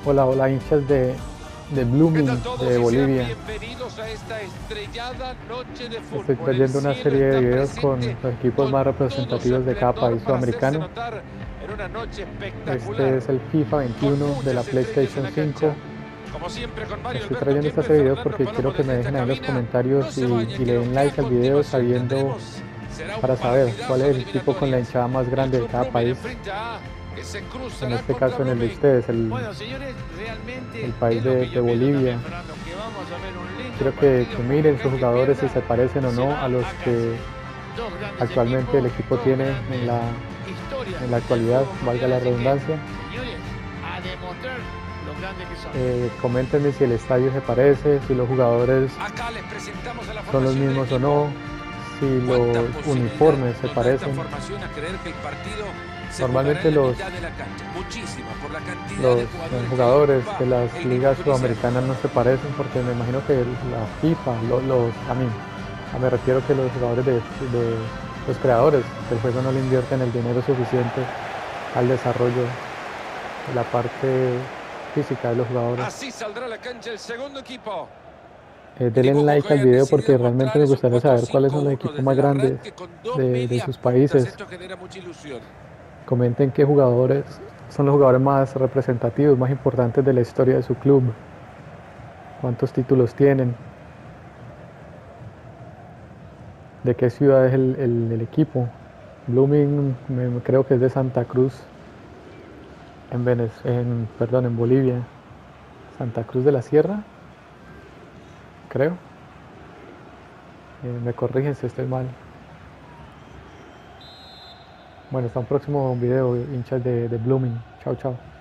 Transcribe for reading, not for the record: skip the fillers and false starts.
Hola, hola hinchas de ¿Qué Blooming tal todos de y sean Bolivia. bienvenidos a esta estrellada noche de Estoy fútbol? El trayendo una cielo serie de está videos presente con los equipos con más todo su representativos de cada esplendor país para hacerse sudamericano. notar en una noche Este espectacular, es el FIFA con 21 de la muchas estrellas en PlayStation la cancha. 5. Como siempre con Mario Estoy Alberto trayendo esta Kempes, serie de videos Fernando porque quiero Palomo que me desde esta dejen ahí en los cabina. No comentarios se y vayan, que le lo den que a like al video continuación sabiendo tendremos será un para saber cuál partidazo es de el equipo con la eliminatorias. hinchada más El grande de Club cada Blooming país. enfrenta a que se En cruzará este contra caso en el de Blooming. ustedes, el, Bueno, señores, el realmente país es lo que de yo pienso también, Bolivia. Fernando, que vamos a ver un lindo Quiero que partido porque miren acá sus el que jugadores si pierda se parecen o se no a va los a casa. que Dos grandes actualmente el equipos, equipo dos tiene grandes historias en la del actualidad, fútbol valga mundial, la así que, redundancia. señores, a demostrar lo grandes que son. Coméntenme si el estadio se parece, si los jugadores Acá les presentamos a la son los formación del mismos o equipo. no, si ¿Cuánta los posibilidad uniformes se nos da esta parecen. formación a creer que el partido se jugará Normalmente en la mitad de la cancha? Muchísima, por la cantidad de los jugadores que hay. jugadores Va, de las el mismo ligas Unicef. sudamericanas no se parecen porque me imagino que la FIFA, me refiero que los jugadores de los creadores del juego no le invierten el dinero suficiente al desarrollo de la parte física de los jugadores. Así saldrá a la cancha el segundo equipo. El Denle dibujo like que hoy al han video decidido porque realmente mostrar me es un gustaría saber cuáles son los 4-5-1 equipos desde más el grandes arranque con dos de medias sus puntas. países. Esto genera mucha ilusión. Comenten qué jugadores son los jugadores más representativos, más importantes de la historia de su club, cuántos títulos tienen, de qué ciudad es el equipo. Blooming creo que es de Santa Cruz, en Bolivia. Santa Cruz de la Sierra, creo. Me corrigen si estoy mal. Bueno, hasta un próximo video, hinchas de Blooming. Chao, chao.